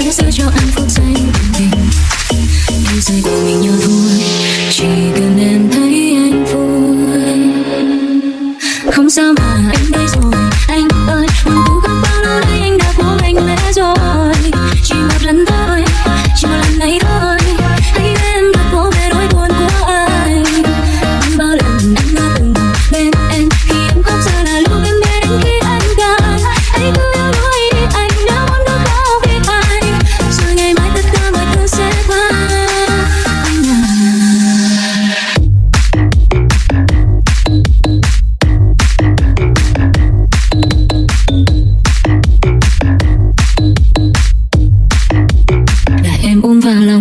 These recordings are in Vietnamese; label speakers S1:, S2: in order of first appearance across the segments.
S1: sẽ giữ cho anh phút giây bình tĩnh. Thế giới của mình nhau thôi, chỉ cần em thấy anh vui. Không sao mà anh đây rồi, anh ơi. Hoàng vũ khóc bao lâu nay anh đã cố mạnh mẽ rồi. Chỉ một lần thôi, chỉ một lần này thôi. Hãy đưa em thật cố về nỗi buồn của anh. Như bao lần anh đã từng bên em, khi em khóc giờ là lúc em biết đến khi anh cần. Hãy cứ yêu đuổi đi anh, nếu muốn được khóc vì anh. Rồi ngày mai tất cả mọi thứ sẽ qua. Anh à. Để em ôm vào lòng.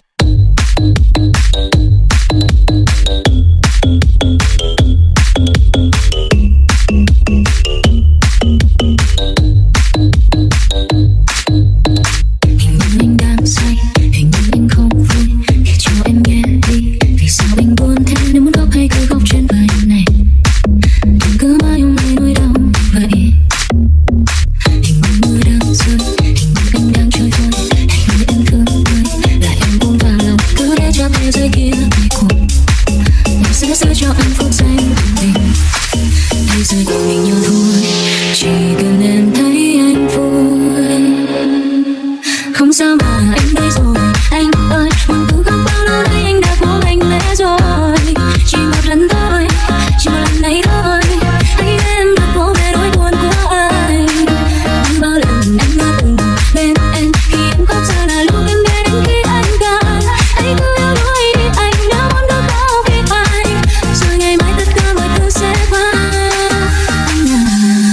S1: Hình như anh đang say, hình như anh không vui. Kể cho em nghe đi, vì sao anh buồn thế? Nếu muốn khóc hay cứ khóc trên vai này. Đừng cứ mãi ôm lấy nỗi đau vậy. Hình như mưa đang rơi, hình như anh đang chơi vơi. Hình như em thương tôi, là em ôm vào lòng. Cứ để cho thế giới kia ngày cuộc. Em sẽ giữ cho anh phút giây bình tĩnh. Thế giới của mình nhau thôi, chỉ cần em thấy anh vui. Không sao mà anh đây rồi, anh ơi. Hoàng tử khóc bao lâu nay anh đã cố mạnh mẽ rồi. Chỉ một lần thôi, chỉ một lần này thôi. Hãy đưa em thật cố về nỗi buồn của anh. Như bao lần anh đã từng bên em, khi em khóc giờ là lúc em biết đến khi anh cần. Hãy cứ yêu đuổi đi anh, nếu muốn được khóc vì anh. Rồi ngày mai tất cả mọi thứ sẽ qua. Anh à.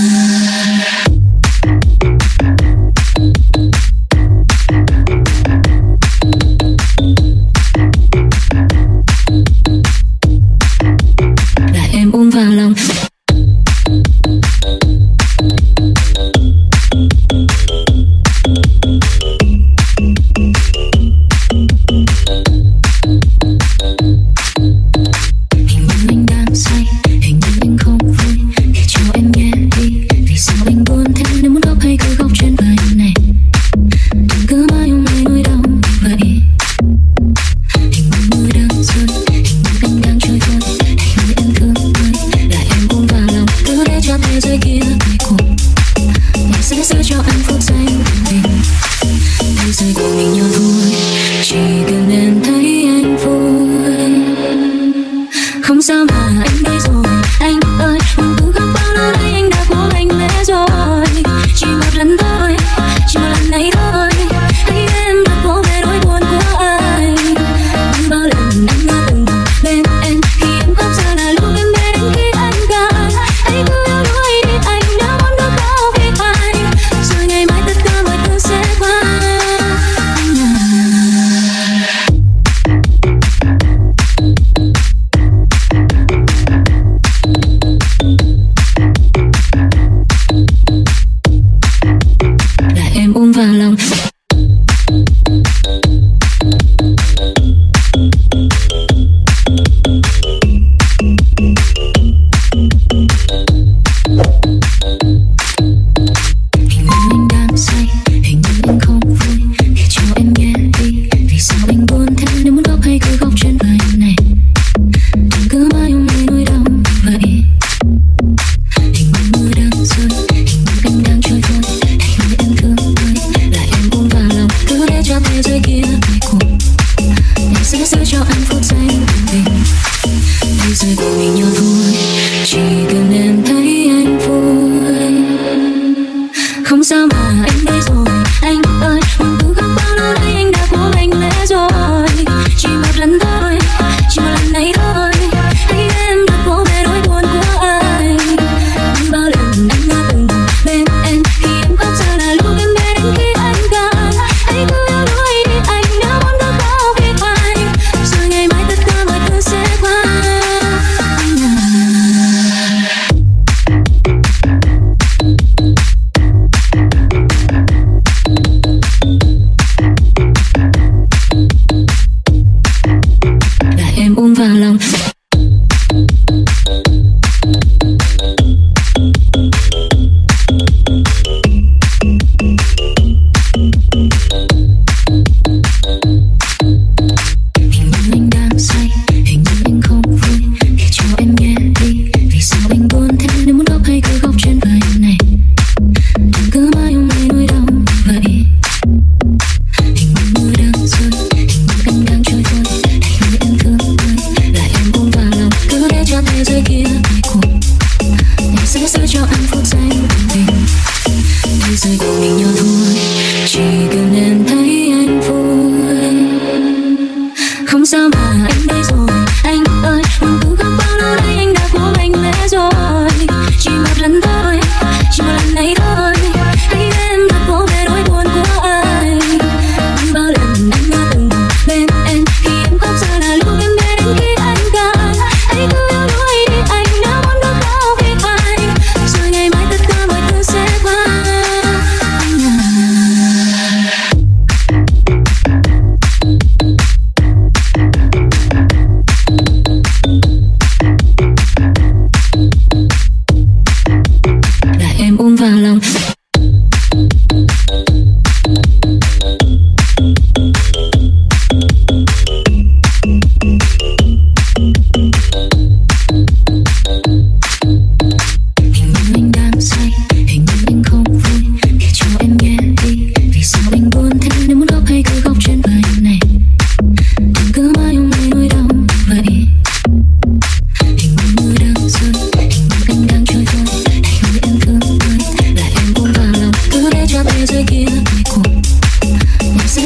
S1: Để em ôm vào lòng.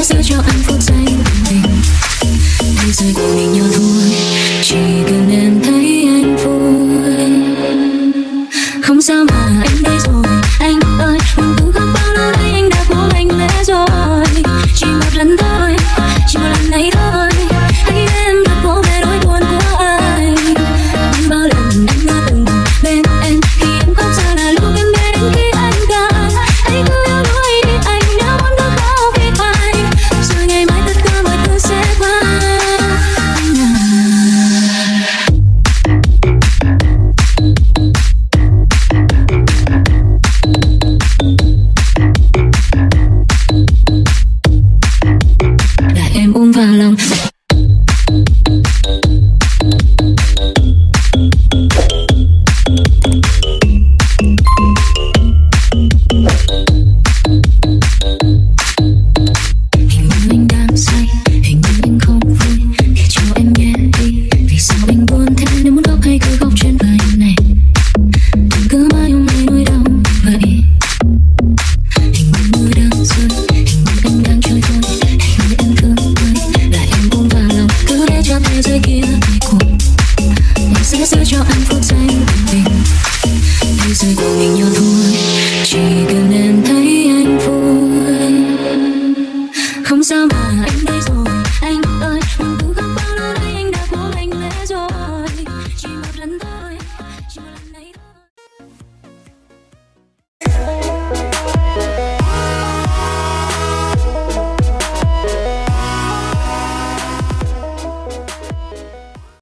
S1: giữ cho anh phút giây bình bình. Thế giới của mình nhau thôi, chỉ cần em thấy anh vui. Không sao mà anh đây rồi, anh ơi, mình cứ khóc bao lâu nay anh đã cố mạnh mẽ rồi. Chỉ một lần thôi, chỉ một lần này thôi, hãy em thật cố về nỗi buồn của anh. Như bao lần anh đã từng bên em, khi em khóc giờ là lúc em bên khi anh cần. Hãy cứ yêu đuổi đi anh, nếu muốn được khóc vì anh, rồi ngày mai tất cả mọi thứ sẽ qua. Để em ôm vào lòng. Hình như anh đang say, hình như anh không vui, kể cho em nghe đi, vì sao anh buồn thế, nếu muốn khóc hay cứ khóc trên vai này. Đừng cứ mãi ôm lấy nỗi đau vậy. Hình như mưa đang rơi, hình như anh đang chơi thôi, hình như em thương tôi, là em ôm vào lòng, cứ để cho thế giới kia thay cuộc. Em sẽ giữ cho anh phút giây bình bình. Thế giới của mình nhau thôi,